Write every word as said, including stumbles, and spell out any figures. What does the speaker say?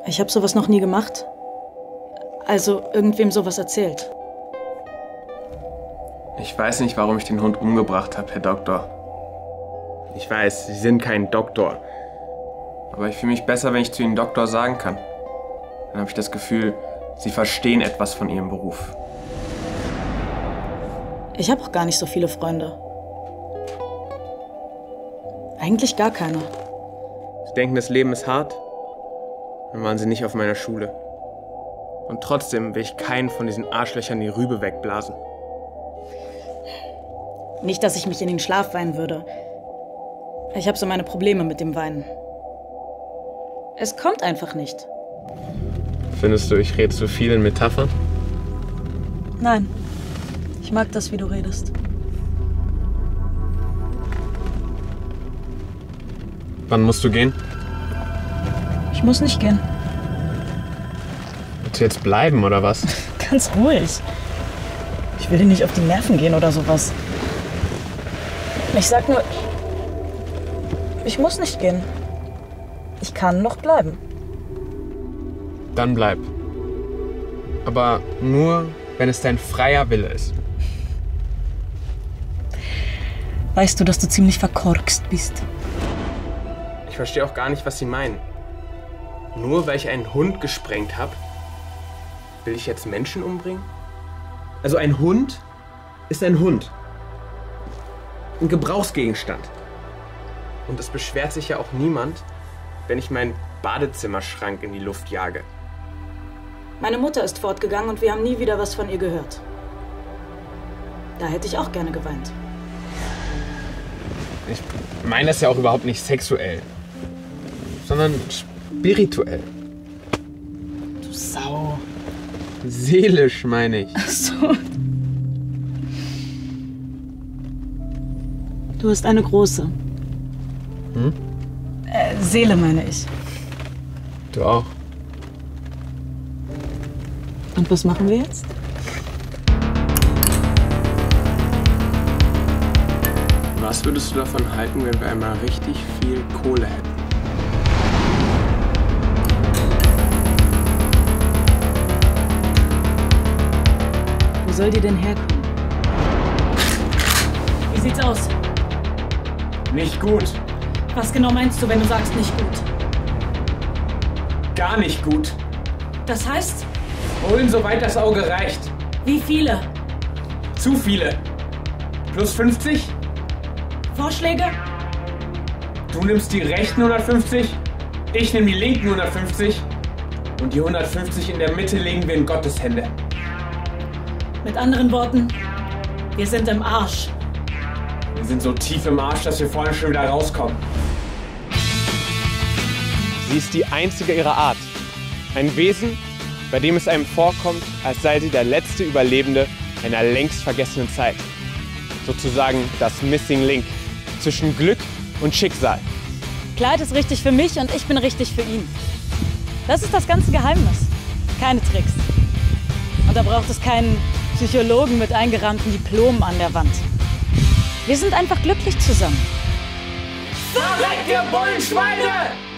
Ich habe sowas noch nie gemacht. Also irgendwem sowas erzählt. Ich weiß nicht, warum ich den Hund umgebracht habe, Herr Doktor. Ich weiß, Sie sind kein Doktor. Aber ich fühle mich besser, wenn ich zu Ihnen Doktor sagen kann. Dann habe ich das Gefühl, Sie verstehen etwas von Ihrem Beruf. Ich habe auch gar nicht so viele Freunde. Eigentlich gar keine. Sie denken, das Leben ist hart? Dann waren Sie nicht auf meiner Schule. Und trotzdem will ich keinen von diesen Arschlöchern die Rübe wegblasen. Nicht, dass ich mich in den Schlaf weinen würde. Ich habe so meine Probleme mit dem Weinen. Es kommt einfach nicht. Findest du, ich rede zu viel in Metaphern? Nein. Ich mag das, wie du redest. Wann musst du gehen? Ich muss nicht gehen. Willst du jetzt bleiben, oder was? Ganz ruhig. Ich will dir nicht auf die Nerven gehen oder sowas. Ich sag nur, ich muss nicht gehen. Ich kann noch bleiben. Dann bleib. Aber nur, wenn es dein freier Wille ist. Weißt du, dass du ziemlich verkorkst bist? Ich verstehe auch gar nicht, was Sie meinen. Nur weil ich einen Hund gesprengt habe, will ich jetzt Menschen umbringen? Also ein Hund ist ein Hund. Ein Gebrauchsgegenstand. Und es beschwert sich ja auch niemand, wenn ich meinen Badezimmerschrank in die Luft jage. Meine Mutter ist fortgegangen und wir haben nie wieder was von ihr gehört. Da hätte ich auch gerne geweint. Ich meine das ja auch überhaupt nicht sexuell, sondern spirituell. Du Sau. Seelisch, meine ich. Ach so. Du hast eine große. Hm? Äh, Seele, meine ich. Du auch. Und was machen wir jetzt? Was würdest du davon halten, wenn wir einmal richtig viel Kohle hätten? Wo soll die denn herkommen? Wie sieht's aus? Nicht gut. Was genau meinst du, wenn du sagst nicht gut? Gar nicht gut. Das heißt? Holen, soweit das Auge reicht. Wie viele? Zu viele. Plus fünfzig? Vorschläge? Du nimmst die rechten hundertfünfzig, ich nehme die linken hundertfünfzig und die hundertfünfzig in der Mitte legen wir in Gottes Hände. Mit anderen Worten, wir sind im Arsch. Wir sind so tief im Arsch, dass wir vorhin schon wieder rauskommen. Sie ist die einzige ihrer Art. Ein Wesen, bei dem es einem vorkommt, als sei sie der letzte Überlebende einer längst vergessenen Zeit. Sozusagen das Missing Link zwischen Glück und Schicksal. Clyde ist richtig für mich und ich bin richtig für ihn. Das ist das ganze Geheimnis. Keine Tricks. Und da braucht es keinen Psychologen mit eingerahmten Diplomen an der Wand. Wir sind einfach glücklich zusammen. Verreckt, ihr Bullenschweine!